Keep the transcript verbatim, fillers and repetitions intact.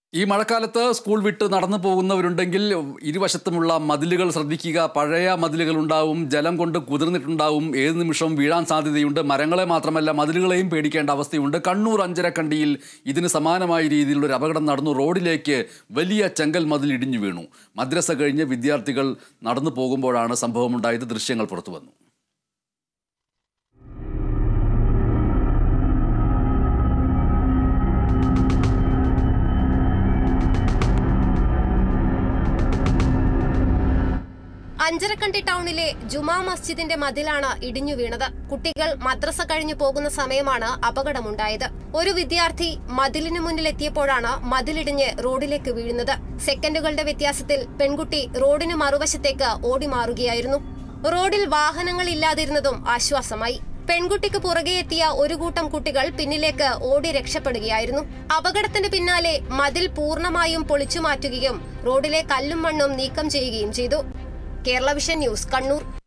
ഈ മഴക്കാലത്ത് സ്കൂൾ വിട്ട് നടന്നു പോകുന്നവരുണ്ടെങ്കിൽ ഇരുവശത്തുമുള്ള മതിലുകൾ ശ്രദ്ധിക്കുക. പഴയ മതിലുകൾ ഉണ്ടാവും, ജലം കൊണ്ട് കുതിർന്നിട്ടുണ്ടാവും, ഏത് നിമിഷവും വീഴാൻ സാധ്യതയുണ്ട്. മരങ്ങളെ മാത്രമല്ല മതിലുകളെയും പേടിക്കേണ്ട അവസ്ഥയുണ്ട്. കണ്ണൂർ അഞ്ചരക്കണ്ടിയിൽ ഇതിന് സമാനമായ രീതിയിലുള്ള ഒരു അപകടം നടന്നു. റോഡിലേക്ക് വലിയ ചെങ്കൽ മതിൽ ഇടിഞ്ഞു വീണു. മദ്രസ കഴിഞ്ഞ് വിദ്യാർത്ഥികൾ നടന്നു പോകുമ്പോഴാണ് സംഭവമുണ്ടായത്. ദൃശ്യങ്ങൾ പുറത്തു വന്നു. അഞ്ചരക്കണ്ടി ടൗണിലെ ജുമാ മസ്ജിദിന്റെ മതിലാണ് ഇടിഞ്ഞു വീണത്. കുട്ടികൾ മദ്രസ കഴിഞ്ഞു പോകുന്ന സമയമാണ് അപകടമുണ്ടായത്. ഒരു വിദ്യാർത്ഥി മതിലിനു മുന്നിലെത്തിയപ്പോഴാണ് മതിലിടിഞ്ഞ് റോഡിലേക്ക് വീഴുന്നത്. സെക്കൻഡുകളുടെ വ്യത്യാസത്തിൽ പെൺകുട്ടി റോഡിന് മറുവശത്തേക്ക് ഓടി മാറുകയായിരുന്നു. റോഡിൽ വാഹനങ്ങൾ ഇല്ലാതിരുന്നതും ആശ്വാസമായി. പെൺകുട്ടിക്ക് പുറകെ എത്തിയ ഒരു കൂട്ടം കുട്ടികൾ പിന്നിലേക്ക് ഓടി രക്ഷപ്പെടുകയായിരുന്നു. അപകടത്തിന് പിന്നാലെ മതിൽ പൂർണ്ണമായും പൊളിച്ചു മാറ്റുകയും റോഡിലെ കല്ലും മണ്ണും നീക്കം ചെയ്യുകയും ചെയ്തു. Kerala Vision News, Kannur.